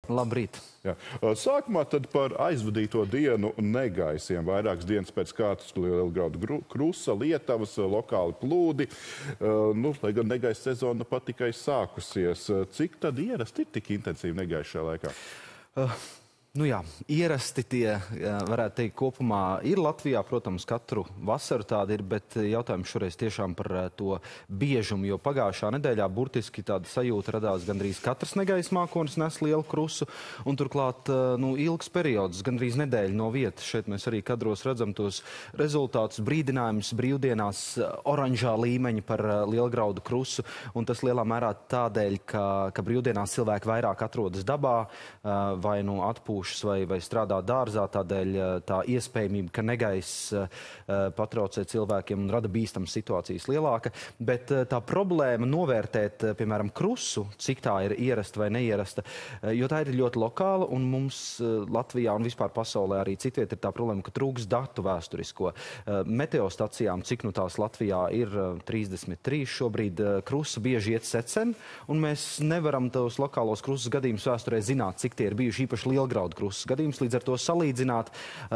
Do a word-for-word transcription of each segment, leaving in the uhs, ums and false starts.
Labrīt. Jā. Sākumā tad par aizvadīto dienu negaisiem. Vairākas dienas pēc kārtas Lielgraudu krusa, Lietavas, lokāli plūdi. Nu, lai gan negaisa sezona pat tikai sākusies. Cik tad ierasti ir tik intensīvi negaisa šajā laikā? Uh. Nu jā, ierasti tie, varētu teikt, kopumā ir Latvijā, protams, katru vasaru tāda ir, bet jautājums šoreiz tiešām par to biežumu, jo pagājušā nedēļā burtiski tāda sajūta radās gandrīz katrs negaisa mākonis nes lielu krusu, un turklāt, nu, ilgs periods, gandrīz nedēļa no vietas. Šeit mēs arī kadros redzam tos rezultātus, brīdinājumus brīvdienās oranžā līmeņa par Lielgraudu krusu, un tas lielā mērā tādēļ, ka, ka brīvdienās cilvēki vairāk atrodas dabā, vai nu atpūš vai, vai strādā dārzā, tādēļ tā iespējamība, ka negaiss patraucē cilvēkiem un rada bīstamas situācijas lielāka. Bet tā problēma novērtēt, piemēram, krusu, cik tā ir ierasta vai neierasta, jo tā ir ļoti lokāla, un mums Latvijā un vispār pasaulē arī citviet ir tā problēma, ka trūks datu vēsturisko. Meteostacijām, cik nu tās Latvijā ir trīsdesmit trīs šobrīd, krusa bieži iet secen, un mēs nevaram tos lokālos krusas gadījumus vēsturē zināt, cik tie ir bijuši īpaši Lielgraudu krusas gadījums, līdz ar to salīdzināt,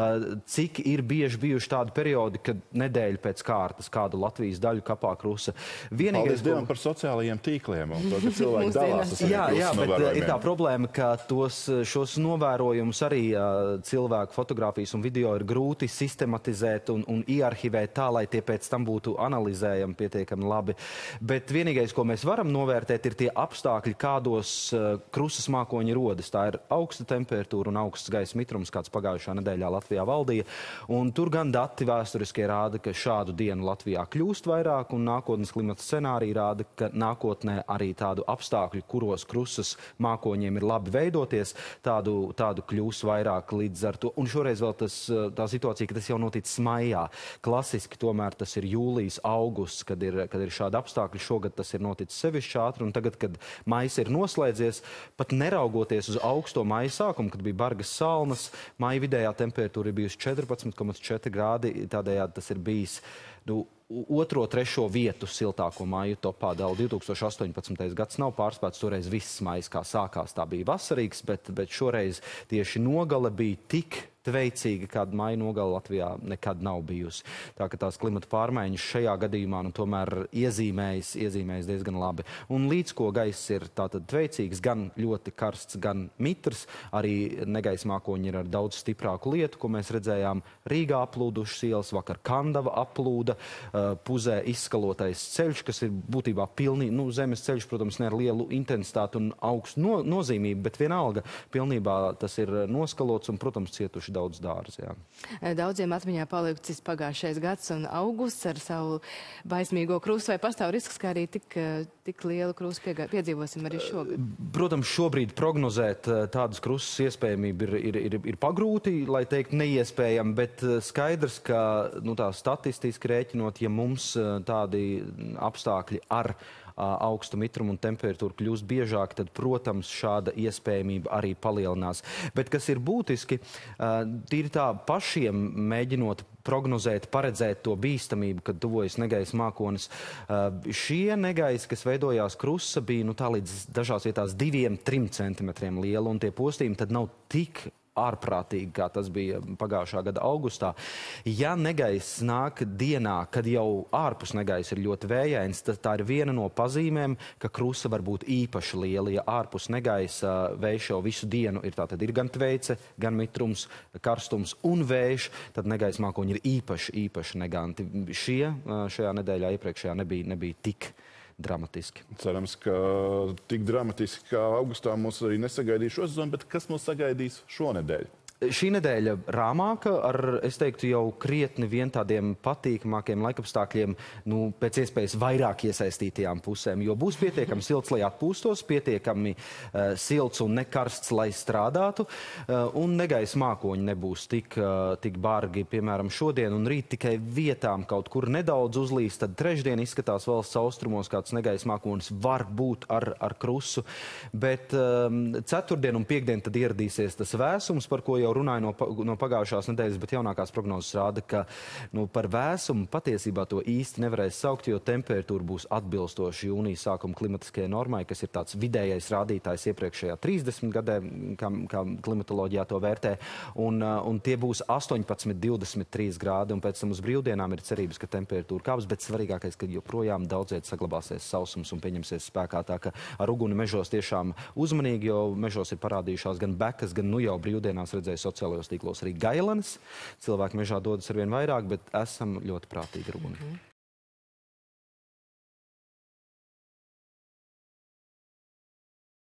cik ir bieži bijuši tādi periodi, kad nedēļa pēc kārtas kādu Latvijas daļu kapā krusa. Vienīgais, Paldies Dievam par sociālajiem tīkliem un to, ka cilvēki dalās. Jā, jā, bet ir tā problēma, ka tos, šos novērojumus arī cilvēku fotogrāfijas un video ir grūti sistematizēt un, un iearhivēt tā, lai tie pēc tam būtu analizējami pietiekami labi. Bet vienīgais, ko mēs varam novērtēt, ir tie apstākļi, kādos krusas mākoņi rodas. Tā ir augsta temperatūra un augsts gaisa mitrums, kāds pagājušā nedēļā Latvijā valdīja. Un tur gan dati vēsturiskie rāda, ka šādu dienu Latvijā kļūst vairāk, un nākotnes klimata scenārija rāda, ka nākotnē arī tādu apstākļu, kuros krusas mākoņiem ir labi veidoties, tādu, tādu kļūs vairāk līdz ar to. Un šoreiz vēl tas, tā situācija, ka tas jau noticis maijā. Klasiski tomēr tas ir jūlijas, augusts, kad ir, kad ir šādi apstākļi. Šogad tas ir noticis sevišķi ātri, un tagad, kad maijs ir noslēdzies, pat neraugoties uz augsto maija sākumu, kad bija bargas salnas, maija vidējā temperatūra ir bijusi četrpadsmit komats četri grādi, tādējādi tas ir bijis nu, otro, trešo vietu siltāko maiju topā dala. divi tūkstoši astoņpadsmitais gads nav pārspēts, toreiz viss maijs, kā sākās, tā bija vasarīgs, bet, bet šoreiz tieši nogale bija tik tveicīga, kāda maija nogala Latvijā nekad nav bijusi. Tā ka tās klimata pārmaiņas šajā gadījumā nu, tomēr iezīmējas, iezīmējas diezgan labi. Un līdz ko gaiss ir tātad tveicīgs, gan ļoti karsts, gan mitrs, arī negaisa mākoņi ir ar daudz stiprāku lietu, ko mēs redzējām Rīgā aplūdušas ielas, vakar Kandava aplūda, Puzē izskalotais ceļš, kas ir būtībā pilnīgi, nu, zemes ceļš, protams, ne ar lielu intensitāti un augstu no, nozīmību, bet vienalga pilnībā tas ir noskalots un, protams, cietuši daudz dārzi, jā. Daudziem atmiņā palicis pagājušais gads un augusts ar savu baismīgo krustu, vai pastāv risks, ka arī tik, tik lielu krustu piedzīvosim arī šogad? Protams, šobrīd prognozēt tādas krustas iespējamība ir, ir, ir, ir pagrūti, lai teikt neiespējami, bet skaidrs, ka nu, tā statistiski rēķinot, ja mums tādi apstākļi ar augstu mitrumu un temperatūru kļūst biežāk, tad, protams, šāda iespējamība arī palielinās. Bet kas ir būtiski, tīri tā pašiem mēģinot prognozēt, paredzēt to bīstamību, kad tuvojas negaisa mākonis. Šie negaisi, kas veidojās krusa, bija nu, tā līdz dažās vietās diviem, trim centimetriem liela, un tie postījumi tad nav tik ārprātīgi, kā tas bija pagājušā gada augustā. Ja negaiss nāk dienā, kad jau ārpus negaisa ir ļoti vējains, tad tā ir viena no pazīmēm, ka krusa var būt īpaši liela. Ja ārpus negaisa vējš jau visu dienu ir tātad ir gan tveice, gan mitrums, karstums un vējš, tad negaisa mākoņi ir īpaši, īpaši neganti. Šie šajā nedēļā iepriekšējā nebija, nebija tik dramatiski. Cerams, ka tik dramatiski kā augustā mūs arī nesagaidīs šo sezonu, bet kas mūs sagaidīs šonedēļ? Šī nedēļa rāmāka ar, es teiktu, jau krietni vien tādiem patīkamākiem laikapstākļiem, nu, pēc iespējas vairāk iesaistītajām pusēm, jo būs pietiekami silts, lai atpūstos, pietiekami uh, silts un nekarsts, lai strādātu, uh, un negaisa mākoņi nebūs tik, uh, tik bargi, piemēram, šodien un rīt tikai vietām kaut kur nedaudz uzlīs, tad trešdien izskatās valsts austrumos kāds negaisa mākonis var būt ar, ar krusu, bet um, ceturtdien un piekdien tad ieradīsies tas vēsums, par ko jau runāju no, no pagājušās nedēļas, bet jaunākās prognozes rāda, ka nu, par vēsumu patiesībā to īsti nevarēs saukt, jo temperatūra būs atbilstoši jūnija sākuma klimatiskajai normai, kas ir tāds vidējais rādītājs iepriekšējā trīsdesmit gadē, kā, kā klimatoloģijā to vērtē, un, un tie būs astoņpadsmit, divdesmit trīs grādi, un pēc tam uz brīvdienām ir cerības, ka temperatūra kāps, bet svarīgākais, ka joprojām daudzviet saglabāsies sausums un pieņemsies spēkā, tā ka ar uguni mežos tiešām uzmanīgi, jo mežos ir parādījušās gan bekas, gan nu jau brīvdienās redzēju sociālajos tīklos arī gailenes. Cilvēki mežā dodas arvien vairāk, bet esam ļoti prātīgi ar uguni. Mm-hmm.